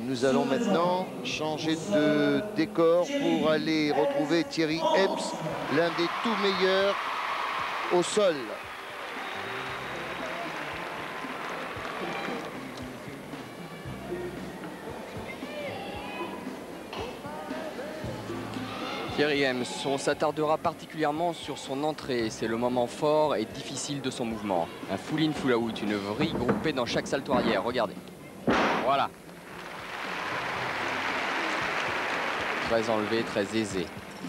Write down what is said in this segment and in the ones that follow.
nous allons maintenant changer de décor pour aller retrouver Thierry Hems, l'un des tout meilleurs au sol. Thierry Hems, on s'attardera particulièrement sur son entrée. C'est le moment fort et difficile de son mouvement. Un full-in, full-out, une vrille groupée dans chaque salto arrière. Regardez. Voilà. Très enlevé, très aisé.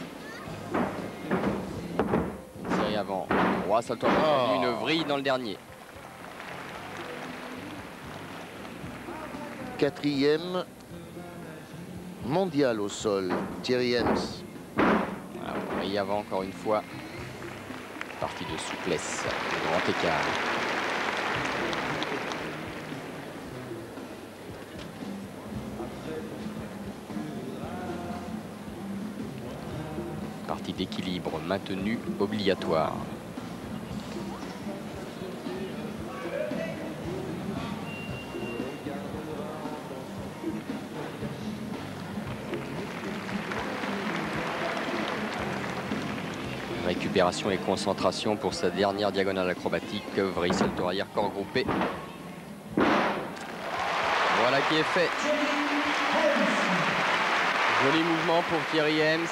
Série avant. 3 salto arrière. Une vrille dans le dernier. 4e mondial au sol, Thierry Hems. Et avant encore une fois, partie de souplesse, de grand écart. Partie d'équilibre maintenue, obligatoire. Récupération et concentration pour sa dernière diagonale acrobatique. Vrille, salto arrière, corps groupé. Voilà qui est fait. Joli mouvement pour Thierry Hems.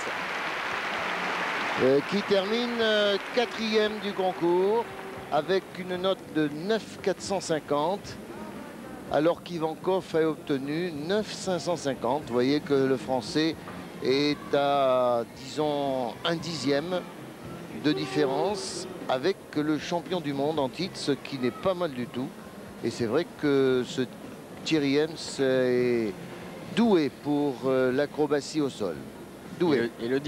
Qui termine 4e du concours avec une note de 9,450 alors qu'Ivankov a obtenu 9,550. Vous voyez que le Français est à, disons, 1/10 de différence avec le champion du monde en titre, ce qui n'est pas mal du tout. Et c'est vrai que ce Thierry Hems est doué pour l'acrobatie au sol. Doué. Et le